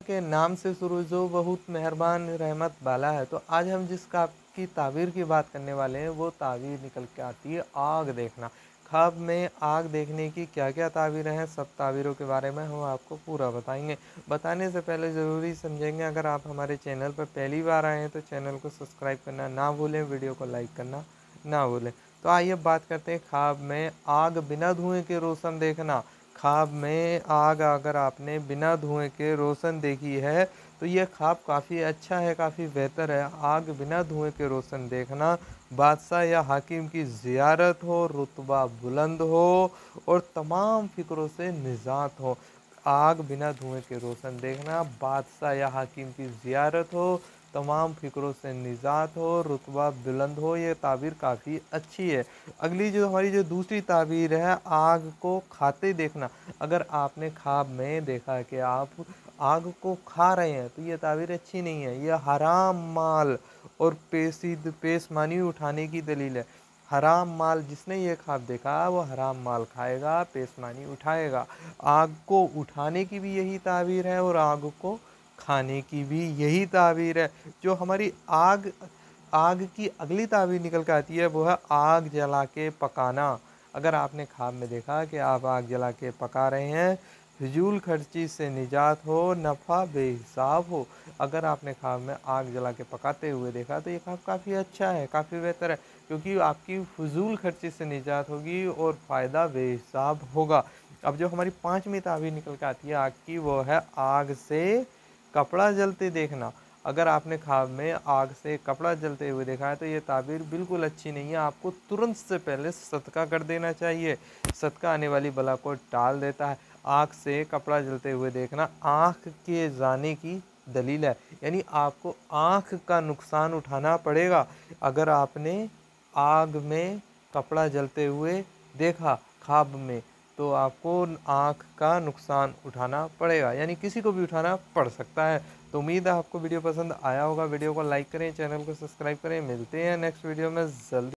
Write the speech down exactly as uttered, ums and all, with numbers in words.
के नाम से शुरू जो बहुत मेहरबान रहमत वाला है। तो आज हम जिस का की ताबीर की बात करने वाले हैं वो ताबीर निकल के आती है आग देखना। ख्वाब में आग देखने की क्या-क्या ताबीरें हैं, सब ताबीरों के बारे में हम आपको पूरा बताएँगे। बताने से पहले ज़रूरी समझेंगे, अगर आप हमारे चैनल पर पहली बार आए हैं तो चैनल को सब्सक्राइब करना ना भूलें, वीडियो को लाइक करना ना भूलें। तो आइए बात करते हैं ख्वाब में आग बिना धुएँ के रोशन देखना। ख्वाब में आग अगर आपने बिना धुएँ के रोशन देखी है तो ये ख्वाब काफ़ी अच्छा है, काफ़ी बेहतर है। आग बिना धुएँ के रोशन देखना, बादशाह या हाकिम की ज़ियारत हो, रुतबा बुलंद हो और तमाम फ़िक्रों से निजात हो। आग बिना धुएँ के रोशन देखना, बादशाह या हाकिम की ज़ियारत हो, तमाम फ़िक्रों से निजात हो, रुतबा बुलंद हो, ये ताबीर काफ़ी अच्छी है। अगली जो हमारी जो दूसरी ताबीर है, आग को खाते देखना। अगर आपने ख्वाब में देखा कि आप आग को खा रहे हैं तो ये ताबीर अच्छी नहीं है, ये हराम माल और पेशीद पेशमानी उठाने की दलील है। हराम माल, जिसने ये ख्वाब देखा वो हराम माल खाएगा, पेशमानी उठाएगा। आग को उठाने की भी यही ताबीर है और आग को खाने की भी यही ताबीर है। जो हमारी आग आग की अगली ताबीर निकल के आती है वो है आग जला के पकाना। अगर आपने ख्वाब में देखा कि आप आग जला के पका रहे हैं, फिजूल खर्ची से निजात हो, नफ़ा बेहिसाब हो। अगर आपने ख्वाब में आग जला के पकाते हुए देखा तो ये ख्वाब काफ़ी अच्छा है, काफ़ी बेहतर है, क्योंकि आपकी फिजूल खर्ची से निजात होगी और फ़ायदा बेहिसाब होगा। अब जो हमारी पाँचवीं ताबीर निकल के आती है आग की, वो है आग से कपड़ा जलते देखना। अगर आपने ख्वाब में आग से कपड़ा जलते हुए देखा है तो ये ताबीर बिल्कुल अच्छी नहीं है। आपको तुरंत से पहले सदका कर देना चाहिए। सदका आने वाली बला को टाल देता है। आग से कपड़ा जलते हुए देखना आँख के जाने की दलील है, यानी आपको आँख का नुकसान उठाना पड़ेगा। अगर आपने आग में कपड़ा जलते हुए देखा ख्वाब में तो आपको आँख का नुकसान उठाना पड़ेगा, यानी किसी को भी उठाना पड़ सकता है। तो उम्मीद है आपको वीडियो पसंद आया होगा। वीडियो को लाइक करें, चैनल को सब्सक्राइब करें। मिलते हैं नेक्स्ट वीडियो में जल्दी।